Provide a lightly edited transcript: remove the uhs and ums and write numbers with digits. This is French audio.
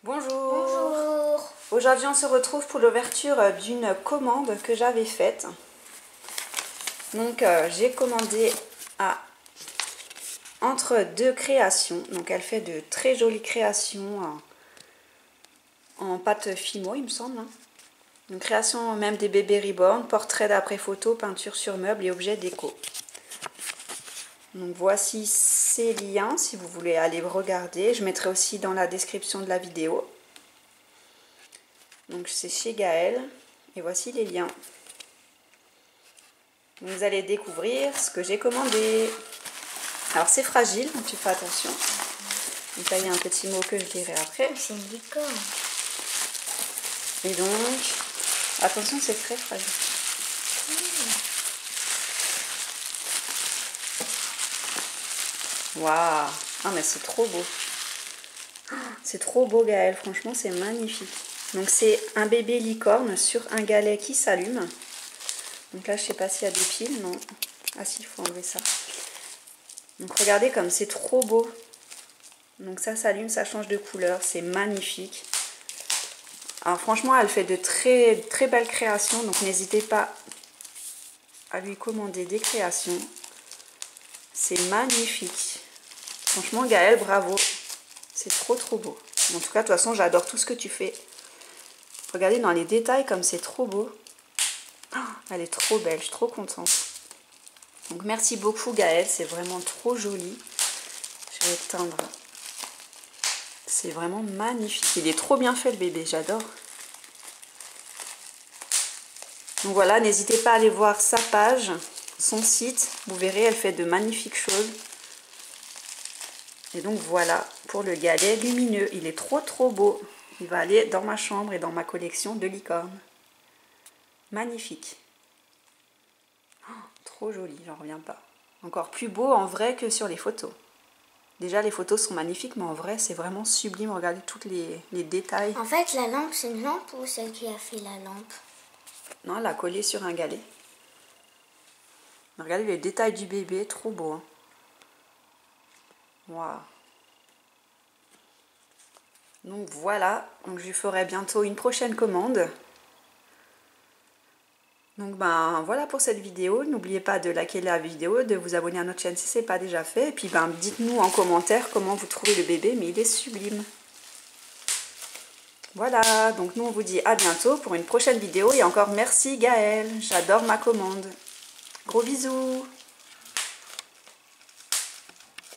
Bonjour. Bonjour. Aujourd'hui on se retrouve pour l'ouverture d'une commande que j'avais faite. Donc j'ai commandé à Entre deux créations. Donc elle fait de très jolies créations en pâte Fimo il me semble. Une création même des bébés reborn, portraits d'après photo, peinture sur meubles et objets déco. Donc voici ces liens si vous voulez aller regarder. Je mettrai aussi dans la description de la vidéo. Donc c'est chez Gaëlle et voici les liens. Vous allez découvrir ce que j'ai commandé. Alors c'est fragile, donc tu fais attention. Donc là il y a un petit mot que je dirai après. C'est une licorne. Et donc, attention, c'est très fragile. Waouh! Ah mais c'est trop beau. C'est trop beau Gaëlle, franchement c'est magnifique. Donc c'est un bébé licorne sur un galet qui s'allume. Donc là je sais pas s'il y a des piles, non. Ah si, il faut enlever ça. Donc regardez comme c'est trop beau. Donc ça s'allume, ça change de couleur, c'est magnifique. Alors franchement elle fait de très belles créations, donc n'hésitez pas à lui commander des créations. C'est magnifique. Franchement Gaëlle, bravo. C'est trop beau. En tout cas de toute façon j'adore tout ce que tu fais. Regardez dans les détails comme c'est trop beau. Oh, elle est trop belle, je suis trop contente. Donc merci beaucoup Gaëlle, c'est vraiment trop joli. Je vais éteindre. C'est vraiment magnifique. Il est trop bien fait le bébé, j'adore. Donc voilà, n'hésitez pas à aller voir sa page, son site. Vous verrez, elle fait de magnifiques choses. Et donc voilà pour le galet lumineux. Il est trop beau. Il va aller dans ma chambre et dans ma collection de licornes. Magnifique. Oh, trop joli, j'en reviens pas. Encore plus beau en vrai que sur les photos. Déjà les photos sont magnifiques, mais en vrai c'est vraiment sublime. Regardez tous les détails. En fait, la lampe, c'est une lampe ou celle qui a fait la lampe? Non, elle l'a collé sur un galet. Regardez les détails du bébé, trop beau. Hein. Waouh. Donc voilà, donc je lui ferai bientôt une prochaine commande. Donc ben voilà pour cette vidéo. N'oubliez pas de liker la vidéo, de vous abonner à notre chaîne si ce n'est pas déjà fait. Et puis ben dites-nous en commentaire comment vous trouvez le bébé, mais il est sublime. Voilà, donc nous on vous dit à bientôt pour une prochaine vidéo. Et encore merci Gaëlle, j'adore ma commande. Gros bisous.